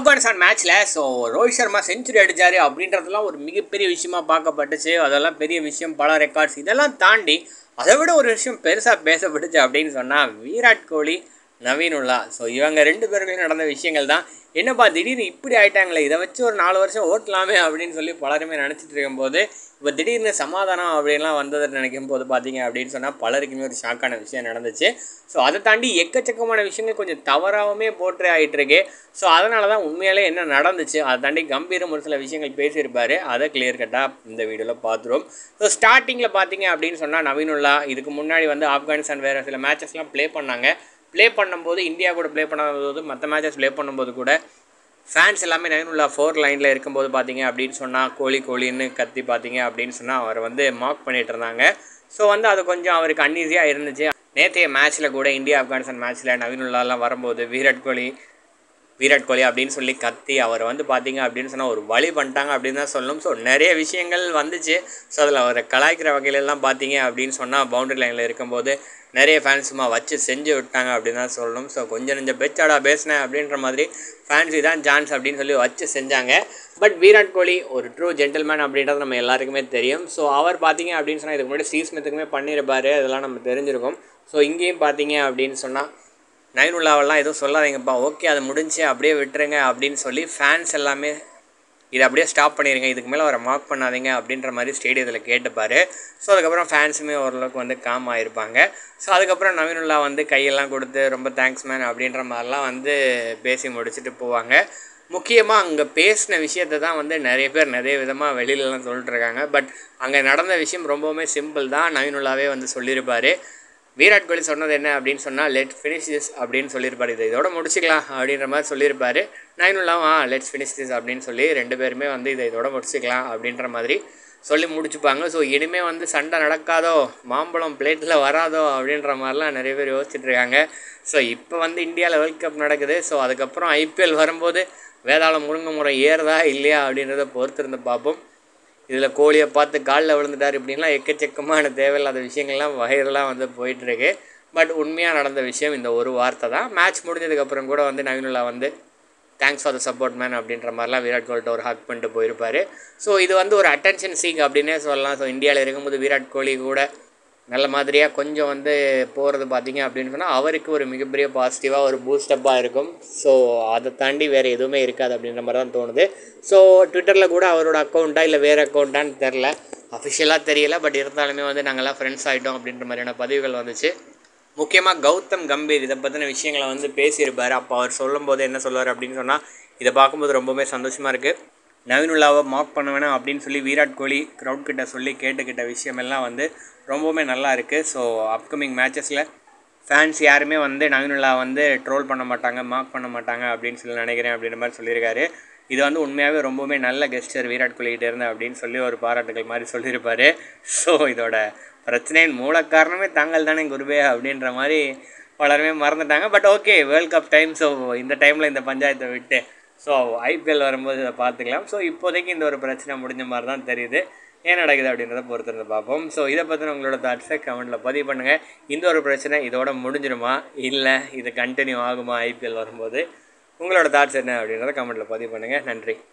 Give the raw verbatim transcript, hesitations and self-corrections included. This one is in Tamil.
ஆப்கானிஸ்தான் மேட்ச்சில் ஸோ ரோஹித் சர்மா செஞ்சுரி அடித்தார் அப்படின்றதுலாம் ஒரு மிகப்பெரிய விஷயமா பார்க்கப்பட்டுச்சு. அதெல்லாம் பெரிய விஷயம், பல ரெக்கார்ட்ஸ் இதெல்லாம் தாண்டி அதை விட ஒரு விஷயம் பெருசாக பேசப்பட்டுச்சு அப்படின்னு சொன்னால் விராட் கோலி, நவீன் உல்லா. ஸோ இவங்க ரெண்டு பேருக்கும் நடந்த விஷயங்கள் தான். என்னப்பா திடீர்னு இப்படி ஆகிட்டாங்களே, இதை வச்சு ஒரு நாலு வருஷம் ஓட்டலாமே அப்படின்னு சொல்லி பலருமே நினச்சிட்டு இருக்கும்போது இப்போ திடீர்னு சமாதானம் அப்படின்லாம் வந்ததுன்னு நினைக்கும் போது பார்த்தீங்க அப்படின்னு சொன்னால் பலருக்குமே ஒரு ஷாக்கான விஷயம் நடந்துச்சு. ஸோ அதை தாண்டி எக்கச்சக்கமான விஷயங்கள் கொஞ்சம் தவறாகவுமே போட்டு ஆகிட்டுருக்கு. ஸோ அதனால தான் உண்மையாலே என்ன நடந்துச்சு அதை தாண்டி கம்பீரம் ஒரு சில விஷயங்கள் பேசியிருப்பார். அதை கிளியர் கட்டாக இந்த வீடியோவில் பார்த்துருவோம். ஸோ ஸ்டார்டிங்கில் பார்த்தீங்க அப்படின்னு சொன்னால் நவீன் உல்லா இதுக்கு முன்னாடி வந்து ஆப்கானிஸ்தான் வேறு சில மேட்சஸ்லாம் ப்ளே பண்ணாங்க. ப்ளே பண்ணும்போது இந்தியா கூட ப்ளே பண்ணும்போது மற்ற மேட்சஸ் ப்ளே பண்ணும்போது கூட ஃபேன்ஸ் எல்லாமே நவீன் உல்லா ஃபோர் லைனில் இருக்கும்போது பார்த்தீங்க அப்படின்னு சொன்னால் கோலி கோலின்னு கத்தி பார்த்தீங்க அப்படின்னு சொன்னால் அவர் வந்து மார்க் பண்ணிகிட்டு இருந்தாங்க. ஸோ வந்து அது கொஞ்சம் அவருக்கு அன்ஈஸியாக இருந்துச்சு. நேற்றைய மேட்ச்சில் கூட இந்தியா ஆப்கானிஸ்தான் மேட்ச்சில் நவீன் உல்லாலாம் வரும்போது விராட் கோலி விராட் கோலி அப்படின்னு சொல்லி கத்தி அவர் வந்து பார்த்தீங்க அப்படின்னு சொன்னால் ஒரு வழி பண்ணிட்டாங்க அப்படின்னு தான் சொல்லணும். ஸோ நிறைய விஷயங்கள் வந்துச்சு. ஸோ அதில் அவரை கலாய்க்கிற வகையிலெல்லாம் பார்த்தீங்க அப்படின்னு சொன்னால் பவுண்டரி லைனில் இருக்கும்போது நிறைய ஃபேன்ஸ் சும்மா வச்சு செஞ்சு விட்டாங்க அப்படின்னு தான் சொல்லணும். ஸோ கொஞ்சம் கொஞ்சம் பெச்சாடா பேசினேன் அப்படின்ற மாதிரி ஃபேன்ஸ் இதான் சான்ஸ் அப்படின்னு சொல்லி வச்சு செஞ்சாங்க. பட் விராட் கோலி ஒரு ட்ரூ ஜென்டில்மேன் அப்படின்றது நம்ம எல்லாருக்குமே தெரியும். ஸோ அவர் பார்த்தீங்க அப்படின்னு சொன்னால் இதுக்கு முன்னாடி ஸ்டீவ் ஸ்மித்துக்குமே பண்ணியிருப்பார், அதெல்லாம் நம்ம தெரிஞ்சிருக்கும். ஸோ இங்கேயும் பார்த்தீங்க அப்படின்னு சொன்னால் நவீன் உல்லாவெல்லாம் எதுவும் சொல்லாதீங்கப்பா, ஓகே அது முடிஞ்சு அப்படியே விட்டுருங்க அப்படின்னு சொல்லி ஃபேன்ஸ் எல்லாமே இதை அப்படியே ஸ்டாப் பண்ணிடுங்க, இதுக்கு மேலே அவரை மார்க் பண்ணாதீங்க அப்படின்ற மாதிரி ஸ்டேடியத்தில் கேட்டுப்பார். ஸோ அதுக்கப்புறம் ஃபேன்ஸுமே ஓரளவுக்கு வந்து காம் ஆகிருப்பாங்க. ஸோ அதுக்கப்புறம் நவீன் உல்லா வந்து கையெல்லாம் கொடுத்து ரொம்ப தேங்க்ஸ் மேன் அப்படின்ற மாதிரிலாம் வந்து பேசி முடிச்சுட்டு போவாங்க. முக்கியமாக அங்கே பேசின விஷயத்தை தான் வந்து நிறைய பேர் நிறைய விதமாக வெளியிலலாம் சொல்லிட்டுருக்காங்க. பட் அங்கே நடந்த விஷயம் ரொம்பவுமே சிம்பிள் தான். நவீன் உல்லாவே வந்து சொல்லியிருப்பார். விராட் கோலி சொன்னது என்ன அப்படின்னு சொன்னால் லெட் ஃபினிஷ் திஸ் அப்படின்னு சொல்லியிருப்பார். இதை இதோட முடிச்சிக்கலாம் அப்படின்ற மாதிரி சொல்லியிருப்பார். நவீன் உல்லாவும் ஆ லெட்ஸ் ஃபினிஷ் திஸ் அப்படின்னு சொல்லி ரெண்டு பேருமே வந்து இதை இதோட முடிச்சிக்கலாம் அப்படின்ற மாதிரி சொல்லி முடிச்சுப்பாங்க. ஸோ இனிமேல் வந்து சண்டை நடக்காதோ, மாம்பழம் பிளேட்டில் வராதோ அப்படின்ற மாதிரிலாம் நிறைய பேர் யோசிச்சுட்ருக்காங்க. ஸோ இப்போ வந்து இந்தியாவில் வேர்ல்ட் கப் நடக்குது. ஸோ அதுக்கப்புறம் ஐபிஎல் வரும்போது வேதாளம் முருங்கை முறை ஏறுதா இல்லையா அப்படின்றத பொறுத்திருந்து பார்ப்போம். இதில் கோலியை பார்த்து காலில் விழுந்துட்டார் இப்படின்லாம் எக்கச்சக்கமான தேவையில்லாத விஷயங்கள்லாம் வகையெல்லாம் வந்து போயிட்டுருக்கு. பட் உண்மையாக நடந்த விஷயம் இந்த ஒரு வார்த்தை தான். மேட்ச் முடிஞ்சதுக்கப்புறம் கூட வந்து நவீன் உல்லா வந்து thanks for the support man அப்படின்ற மாதிரிலாம் விராட் கோலிட்ட ஒரு ஹக் பண்ணிட்டு போயிருப்பார். ஸோ இது வந்து ஒரு அட்டென்ஷன் சீக் அப்படின்னே சொல்லலாம். ஸோ இந்தியாவில் இருக்கும்போது விராட் கோலி கூட நல்ல மாதிரியாக கொஞ்சம் வந்து போகிறது பார்த்தீங்க அப்படின்னு சொன்னால் அவருக்கு ஒரு மிகப்பெரிய பாசிட்டிவாக ஒரு பூஸ்டப்பாக இருக்கும். ஸோ அதை தாண்டி வேறு எதுவுமே இருக்காது அப்படின்ற மாதிரி தான் தோணுது. ஸோ ட்விட்டரில் கூட அவரோட அக்கௌண்ட்டா இல்லை வேறு அக்கௌண்ட்டான்னு தெரில, அஃபிஷியலாக தெரியல. பட் இருந்தாலுமே வந்து நாங்கள்லாம் ஃப்ரெண்ட்ஸ் ஆகிட்டோம் அப்படின்ற மாதிரியான பதிவுகள் வந்துச்சு. முக்கியமாக கௌதம் கம்பீர் இதை பற்றின விஷயங்களை வந்து பேசியிருப்பார். அப்போ அவர் சொல்லும்போது என்ன சொல்லுவார் அப்படின்னு சொன்னால் இதை பார்க்கும்போது ரொம்பவுமே சந்தோஷமாக இருக்குது. நவீன் உல்லாவை மார்க் பண்ண வேணாம் அப்படின்னு சொல்லி விராட் கோலி க்ரௌட் கிட்ட சொல்லி கேட்டுக்கிட்ட விஷயமெல்லாம் வந்து ரொம்பவுமே நல்லா இருக்குது. ஸோ அப்கமிங் மேட்சஸில் ஃபேன்ஸ் யாருமே வந்து நவீன் உல்லா வந்து ட்ரோல் பண்ண மாட்டாங்க, மார்க் பண்ண மாட்டாங்க அப்படின்னு சொல்லி நினைக்கிறேன் அப்படின்ற மாதிரி சொல்லியிருக்காரு. இது வந்து உண்மையாகவே ரொம்பவுமே நல்ல கெஸ்டர் விராட் கோலிகிட்ட இருந்து அப்படின்னு சொல்லி ஒரு பாராட்டுகள் மாதிரி சொல்லியிருப்பார். ஸோ இதோட பிரச்சனையின் மூல காரணமே தாங்கள் தானே குருவே அப்படின்ற மாதிரி பலருமே மறந்துட்டாங்க. But okay, world cup time. So இந்த டைமில் இந்த பஞ்சாயத்தை விட்டு ஸோ ஐபிஎல் வரும்போது இதை பார்த்துக்கலாம். ஸோ இப்போதைக்கு இந்த ஒரு பிரச்சனை முடிஞ்ச மாதிரி தான் தெரியுது. ஏன் நடக்குது அப்படின்றத பொறுத்திருந்து பார்ப்போம். ஸோ இதை பற்றின உங்களோட தாட்ஸை கமெண்ட்டில் பதிவு பண்ணுங்கள். இந்த ஒரு பிரச்சனை இதோட முடிஞ்சிடுமா இல்லை இது கண்டினியூ ஆகுமா ஐபிஎல் வரும்போது? உங்களோட தாட்ஸ் என்ன அப்படின்றத கமெண்ட்டில் பதிவு பண்ணுங்கள். நன்றி.